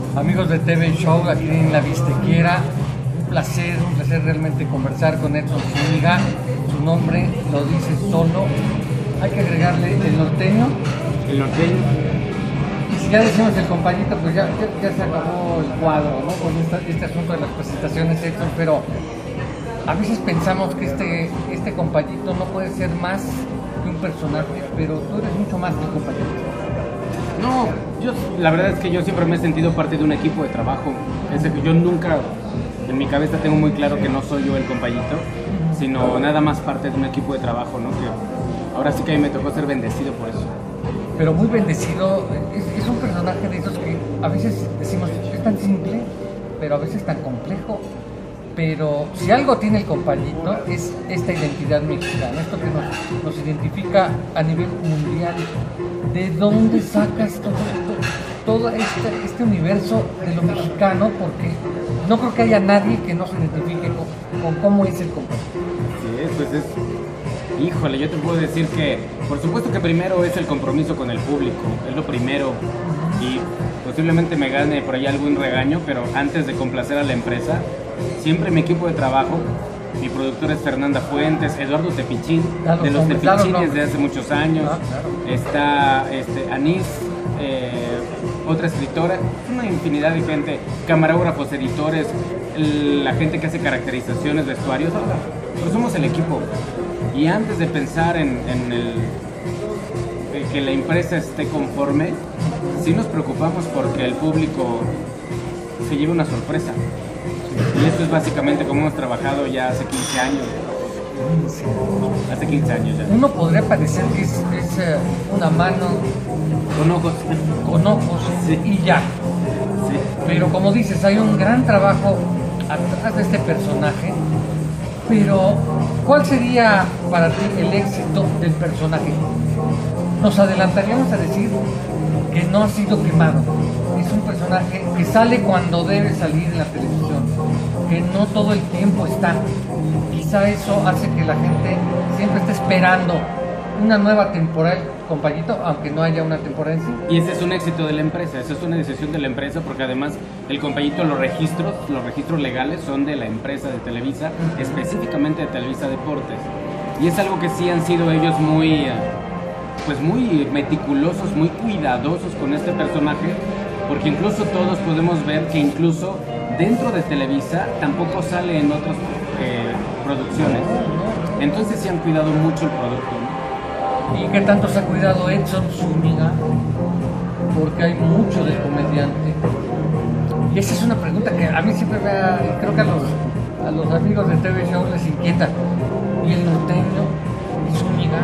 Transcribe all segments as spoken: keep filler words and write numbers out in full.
Amigos de T V Show, aquí en La Bistequiera, un placer, un placer realmente conversar con Edson Zúñiga. Su nombre lo dice solo, hay que agregarle el norteño. El norteño. Y si ya decimos el compañito, pues ya, ya, ya se acabó el cuadro, ¿no? Con esta, este asunto de las presentaciones, Edson, pero a veces pensamos que este, este compañito no puede ser más que un personaje, pero tú eres mucho más que un compañito. No, yo, la verdad es que yo siempre me he sentido parte de un equipo de trabajo. Es que yo nunca, en mi cabeza tengo muy claro que no soy yo el compañito, sino nada más parte de un equipo de trabajo, ¿no? Que ahora sí que a mí me tocó ser bendecido por eso. Pero muy bendecido, es, es un personaje de esos que a veces decimos, es tan simple, pero a veces tan complejo. Pero si algo tiene el compañito es esta identidad mexicana, esto que nos, nos identifica a nivel mundial. ¿De dónde sacas todo, todo, todo este, este universo de lo mexicano? Porque no creo que haya nadie que no se identifique con, con cómo es el compañito. Sí, pues es... Híjole, yo te puedo decir que, por supuesto que primero es el compromiso con el público, es lo primero. Y posiblemente me gane por ahí algún regaño, pero antes de complacer a la empresa, siempre mi equipo de trabajo, mi productor es Fernanda Fuentes, Eduardo Tepichín, claro, de los hombre, Tepichines claro, no. de hace muchos años, Ah, claro. está este, Anís, eh, otra escritora, una infinidad de gente, camarógrafos, editores, el, la gente que hace caracterizaciones, vestuarios, pues somos el equipo. Y antes de pensar en, en el, que la empresa esté conforme, sí nos preocupamos porque el público se lleve una sorpresa. Y esto es básicamente como hemos trabajado ya hace quince años. Hace quince años ya. Uno podría parecer que es, es eh, una mano Con ojos. con ojos Sí. y ya. Sí. Pero como dices, hay un gran trabajo atrás de este personaje. Pero, ¿cuál sería para ti el éxito del personaje? Nos adelantaríamos a decir que no ha sido quemado. Es un personaje que sale cuando debe salir en la televisión, que no todo el tiempo está. Quizá eso hace que la gente siempre esté esperando una nueva temporada, compañito, aunque no haya una temporada en sí. Y ese es un éxito de la empresa, esa es una decisión de la empresa, porque además el compañito, los registros, los registros legales son de la empresa de Televisa, específicamente de Televisa Deportes. Y es algo que sí han sido ellos muy, pues muy meticulosos, muy cuidadosos con este personaje, porque incluso todos podemos ver que incluso dentro de Televisa tampoco sale en otras eh, producciones. Entonces sí han cuidado mucho el producto, ¿no? ¿Y qué tanto se ha cuidado Edson Zúñiga? Porque hay mucho del comediante. Y esa es una pregunta que a mí siempre me ha, y creo que a los, a los amigos de T V Show les inquieta. ¿Y el norteño? ¿Y Zúñiga?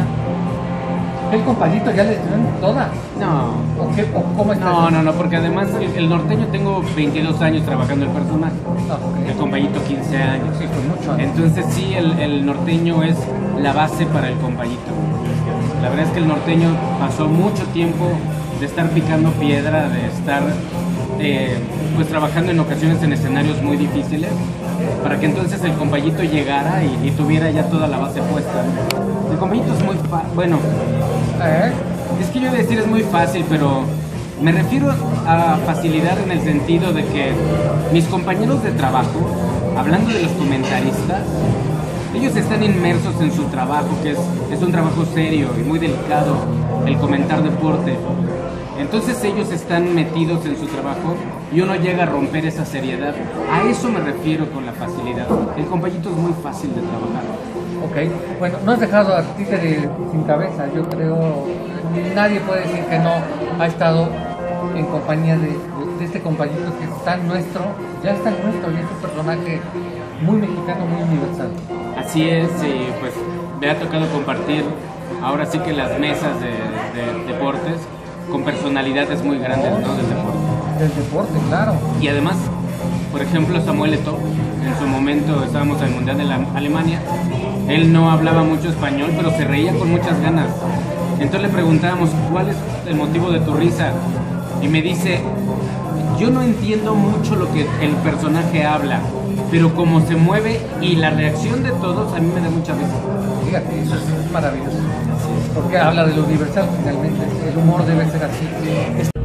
¿El compañito ya les dieron toda? No. ¿O qué? ¿O cómo está? No, no, no, porque además el, el norteño tengo veintidós años trabajando el personaje, Ah, ok. el compañito quince años. Sí, pues mucho antes. Entonces sí, el, el norteño es la base para el compañito. La verdad es que el norteño pasó mucho tiempo de estar picando piedra, de estar eh, pues trabajando en ocasiones en escenarios muy difíciles, para que entonces el compañito llegara y, y tuviera ya toda la base puesta. El compañito es muy fácil, bueno, ¿Eh? es que yo iba a decir es muy fácil, pero me refiero a facilidad en el sentido de que mis compañeros de trabajo, hablando de los comentaristas, ellos están inmersos en su trabajo, que es, es un trabajo serio y muy delicado, el comentar deporte. Entonces ellos están metidos en su trabajo y uno llega a romper esa seriedad. A eso me refiero con la facilidad. El compañito es muy fácil de trabajar. Ok, bueno, no has dejado a títere sin cabeza, yo creo, nadie puede decir que no ha estado en compañía de, de este compañito que es tan nuestro, ya es tan nuestro y es un personaje muy mexicano, muy universal. Así es, y pues me ha tocado compartir ahora sí que las mesas de, de deportes con personalidades muy grandes, ¿no? Del deporte. Del deporte, claro. Y además, por ejemplo, Samuel Eto'o, en su momento estábamos en el Mundial de la Alemania, él no hablaba mucho español, pero se reía con muchas ganas. Entonces le preguntábamos, ¿cuál es el motivo de tu risa? Y me dice, yo no entiendo mucho lo que el personaje habla, pero como se mueve y la reacción de todos, a mí me da mucha risa. Fíjate, eso es maravilloso, porque habla de lo universal finalmente, el humor debe ser así.